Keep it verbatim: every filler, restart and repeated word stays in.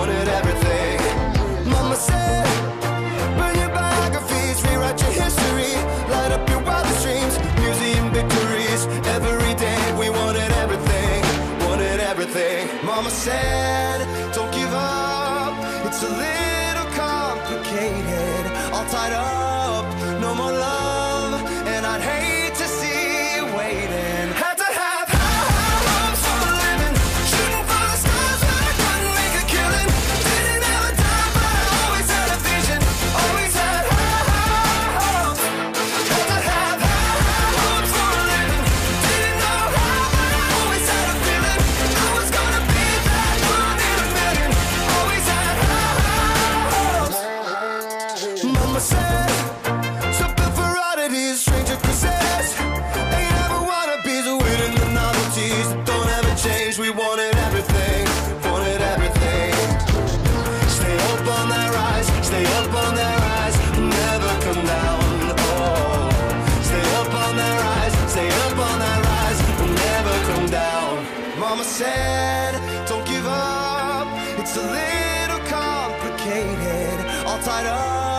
wanted everything. Mama said, burn your biographies, rewrite your history, light up your wildest dreams, museum victories. Every day we wanted everything, wanted everything. Mama said, don't give up, it's a little complicated, all tied up, no more love, and I'd hate to see you waiting. Had to have high hopes for a living, shooting for the stars but I couldn't make a killing. Didn't have a dime but I always had a vision, always had high hopes. Had to have high hopes for a living, didn't know how but I always had a feeling I was gonna be that one in a million. Always had high hopes. Mama said, something for oddities, stranger kisses. Ain't ever wannabes, waiting the novelties that don't ever change. We wanted everything, wanted everything. Stay up on that rise, stay up on that rise, never come down. Oh, stay up on that rise, stay up on that rise, never come down. Mama said, don't give up, it's a little complicated, all tied up.